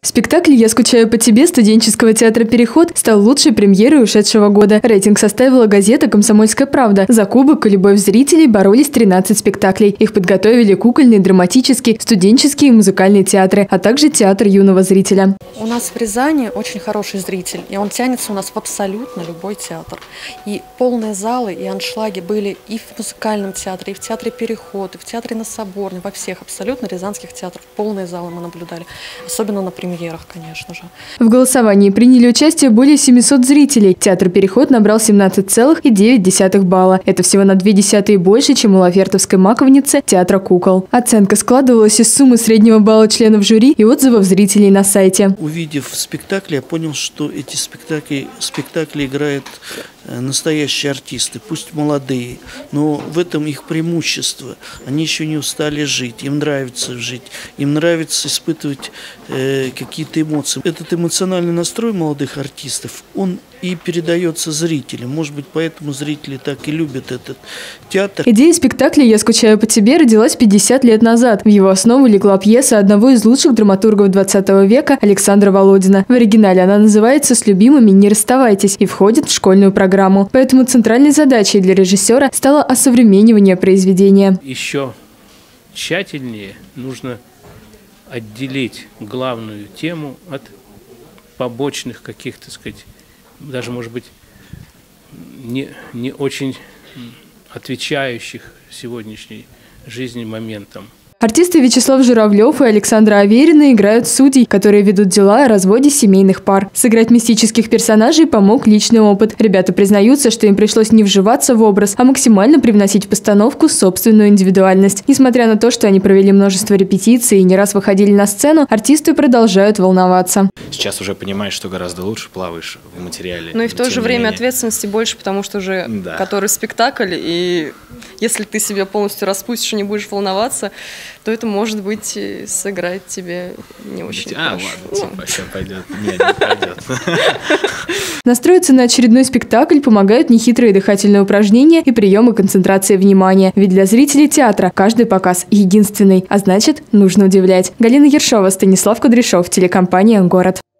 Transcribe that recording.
Спектакль «Я скучаю по тебе» студенческого театра «Переход» стал лучшей премьерой ушедшего года. Рейтинг составила газета «Комсомольская правда». За кубок и любовь зрителей боролись 13 спектаклей. Их подготовили кукольный, драматический, студенческий и музыкальный театры, а также театр юного зрителя. У нас в Рязани очень хороший зритель, и он тянется у нас в абсолютно любой театр. И полные залы, и аншлаги были и в музыкальном театре, и в театре «Переход», и в театре на Соборной, во всех абсолютно рязанских театрах. Полные залы мы наблюдали, особенно на премьерах, конечно же. В голосовании приняли участие более 700 зрителей. Театр «Переход» набрал 17,9 балла. Это всего на 0,2 больше, чем у Лафертовской маковницы театра кукол. Оценка складывалась из суммы среднего балла членов жюри и отзывов зрителей на сайте. Увидев спектакли, я понял, что эти спектакли играют настоящие артисты, пусть молодые, но в этом их преимущество. Они еще не устали жить, им нравится жить, им нравится испытывать какие-то эмоции. Этот эмоциональный настрой молодых артистов, он и передается зрителям. Может быть, поэтому зрители так и любят этот театр. Идея спектакля «Я скучаю по тебе» родилась 50 лет назад. В его основу легла пьеса одного из лучших драматургов 20 века Александра Володина. В оригинале она называется «С любимыми не расставайтесь» и входит в школьную программу. Поэтому центральной задачей для режиссера стало осовременивание произведения. Еще тщательнее нужно отделить главную тему от побочных каких-то, так сказать, даже, может быть, не очень отвечающих сегодняшней жизни моментам. Артисты Вячеслав Журавлев и Александра Аверина играют судей, которые ведут дела о разводе семейных пар. Сыграть мистических персонажей помог личный опыт. Ребята признаются, что им пришлось не вживаться в образ, а максимально привносить в постановку собственную индивидуальность. Несмотря на то, что они провели множество репетиций и не раз выходили на сцену, артисты продолжают волноваться. Сейчас уже понимаешь, что гораздо лучше плаваешь в материале. Ну и в то же время ответственности больше, потому что уже который спектакль, и если ты себя полностью распустишь и не будешь волноваться, то это, может быть, сыграть тебе не очень хорошо. Ладно, все пойдет. Не пойдет. Настроиться на очередной спектакль помогают нехитрые дыхательные упражнения и приемы концентрации внимания. Ведь для зрителей театра каждый показ единственный, а значит, нужно удивлять. Галина Ершова, Станислав Кудряшов, телекомпания «Город».